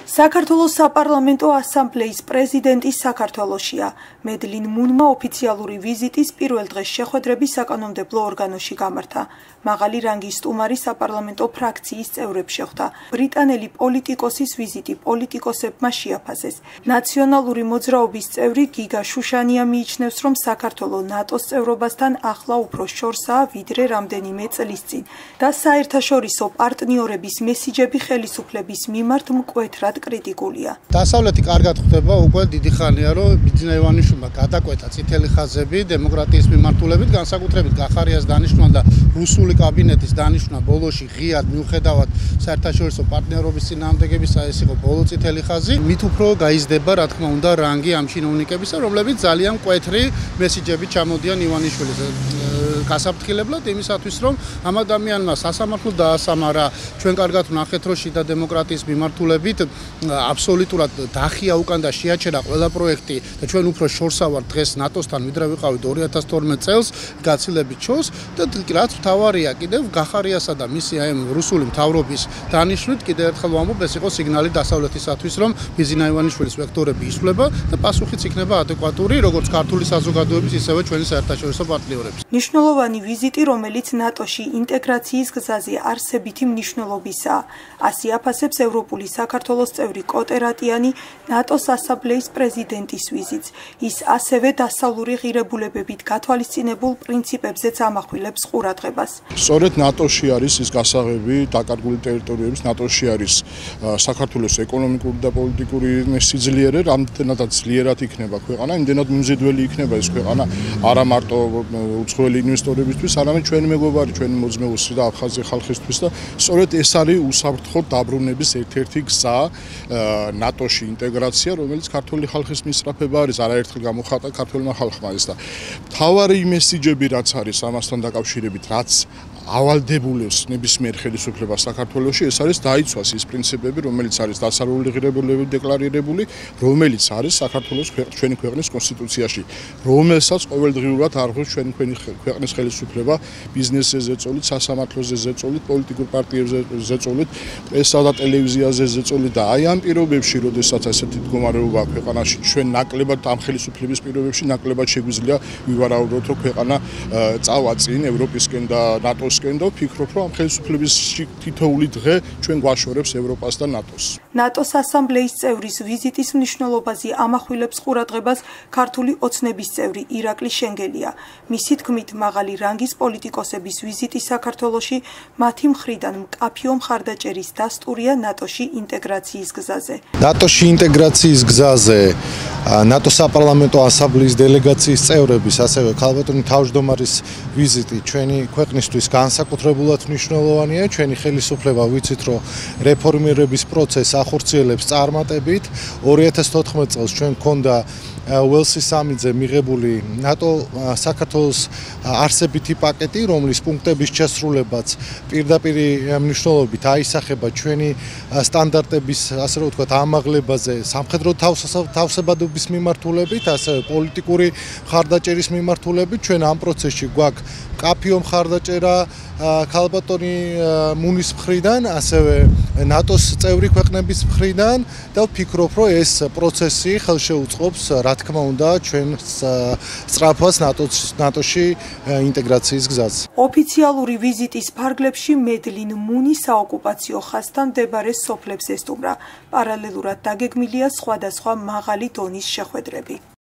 საქართველოს საპარლამენტო ასამბლეის პრეზიდენტი საქართველოშია. მედლინ მუნმა ოფიციალური ვიზიტის პირველ დღეს შეხვედრები საკანონმდებლო ორგანოში გამართა. მაღალი რანგის სტუმარი საპარლამენტო ფრაქციის წევრებს შეხვდა. ბრიტანელი პოლიტიკოსის ვიზიტი პოლიტიკოსებმა შეაფასეს. ნაციონალური მოძრაობის წევრი გიგა შუშანია მიიჩნევს, რომ საქართველო ნატოს წევრობასთან ახლა უფრო შორსაა ვიდრე რამდენიმე წლის წინ და საერთაშორისო პარტნიორების მესიჯები ხელისუფლების მიმართ მკვეთრად კრიტიკულია. დასავლეთი კარგად ხვდება უკვე დიდი ხანია, რომ ბიძინა ივანიშვილმა გადაკვეთა წითელი ხაზები დემოკრატიის მიმართულებით, განსაკუთრებით გახარიას დანიშვნა და რუსული კაბინეტის დანიშვნა ბოლოში ღიად მიუხედავად საერთაშორისო პარტნიორობის წინააღმდეგებისა, ეს იყო ბოლო წითელი ხაზი. მით უფრო გაიზრდება, რა თქმა უნდა, რანგი ამ შინოვნიკებისა, რომლებიც ძალიან მკვეთრი მესიჯები ჩამოდიან ივანიშვილის გასაფრთხილებლად იმისათვის, რომ ამ ადამიანმა სასამართლო დაასამარა. ჩვენ კარგად ვნახეთ, რომ შიდა დემოკრატიის მიმართულებით აბსოლუტურად დახია უკან და შეაჩერა ყველა პროექტი და ჩვენ უფრო შორსა ვართ დღეს ნატოსთან, ვიდრე ვიყავით 2012 წელს გაცილებით შორს და რაც მთავარია კიდევ გახარიასა და მისი აი რუსული მთავრობის დანიშვნით კიდევ ერთხელ ვამბობ, ეს იყო სიგნალი დასავლეთისათვის, რომ ბიძინა ივანიშვილის ვექტორები ისვლება და პასუხიც იქნება ადეკვატური, როგორც ქართული საზოგადოების, ისევე ჩვენი საერთაშორისო პარტნიორების. მნიშვნელოვანი ვიზიტი, რომელიც ნატოში ინტეგრაციის გზაზე არსებითი მნიშვნელობისაა. ასე აფასებს ევროპული საქართველოს წევრი კოტერატიანი ნატოს ასამბლეის პრეზიდენტის ვიზიტს. ის ასევე დასავლური ღირებულებებით გათვალისწინებულ პრინციპებზეც ამახვილებს ყურადღებას. სწორედ ნატოში არის ის გასაღები, დაკარგული ტერიტორიების ნატოში არის საქართველოს ეკონომიკური და პოლიტიკური სიძლიერე, რამდენადაც ძლიერად იქნება ქვეყანა, იმდენად მიმზიდველი იქნება ეს ქვეყანა არა მარტო უცხოელი ინვესტორებისთვის, არამედ ჩვენი მეგობარი, ჩვენი მოძმეუსი და აფხაზი ხალხისთვის და სწორედ ეს არის უსაფრთხო დაბრუნების ერთ-ერთი გზა ნატოში ინტეგრაცია, რომელიც ქართული ხალხის მისწრაფება არის, არაერთხელ გამოხატა ქართულმა ხალხმა ეს და მთავარი მესიჯები რაც არის ამასთან დაკავშირებით, რაც ავალდებულებს ნებისმიერ ხელისუფლებას საქართველოში, ეს არის დაიცვას ის პრინციპები, რომელიც არის დასავლური ღირებულებებით დეკლარირებული, რომელიც არის საქართველოს ჩვენი ქვეყნის კონსტიტუციაში, რომელსაც ყოველდღიურად არღვევს ჩვენი ქვეყნის ხელისუფლება ბიზნესზე ზეწოლით, სასამართლოზე ზეწოლით, პოლიტიკურ პარტიებზე ზეწოლით, პრესა და ტელევიზიაზე ზეწოლით და აი ამ პირობებში, როდესაც ასეთი მდგომარეობაა ქვეყანაში, ჩვენ ნაკლებად ამ ხელისუფლების პირობებში ნაკლებად შეგვიძლია ვივარაუდოთ, რომ ქვეყანა წავა წინ ევროპისკენ და ნატოს და ვფიქრობ, რომ ამ ხელისუფლების თითოეული დღე ჩვენ გვაშორებს ევროპას და ნატოს. ნატოს ასამბლეის წევრის ვიზიტის მნიშვნელობაზე ამახვილებს ყურადღებას ქართული ოცნების წევრი ირაკლი შენგელია. მისი თქმით, მაღალი რანგის პოლიტიკოსების ვიზიტი საქართველოში მათი მხრიდან მკაფიო მხარდაჭერის დასტურია ნატოში ინტეგრაციის გზაზე. ნატოში ინტეგრაციის გზაზე ნატოს საპარლამენტო ასამბლეის დელეგაციის წევრების, ასევე ქალბატონი თავმჯდომარის ვიზიტი ჩვენი ქვეყნისთვის განსაკუთრებულად მნიშვნელოვანია. ჩვენი ხელისუფლება ვიცით, რომ რეფორმირების პროცესს ახორციელებს წარმატებით. 2014 წელს ჩვენ გქონდა უელსის სამიტზე მიღებული ნატო საქართველოს არსებითი პაკეტი, რომლის პუნქტების შესრულებაც პირდაპირ მნიშვნელობით აისახება ჩვენი სტანდარტების, ასე რომ ვთქვათ, ამაღლებაზე, სამხედრო თავსებადობის მიმართულებით, ასევე პოლიტიკური მხარდაჭერის მიმართულებით. ჩვენ ამ პროცესში გვაქვს მკაფიო მხარდაჭერა ქალბატონი მუნის მხრიდან, ასევე ნატოს წევრი ქვეყნების მხრიდან და ვფიქრობ, რომ ეს პროცესი ხელშეუწყობს, რა თქმა უნდა, ჩვენს სწრაფას ნატოში ინტეგრაციის გზაზე. ოფიციალური ვიზიტის ფარგლებში მედლინ მუნი საოკუპაციო ხაზთან მდებარე სოფლებს ესტუმრა. პარალელურად დაგეგმილია სხვადასხვა მაღალი დონის შეხვედრები.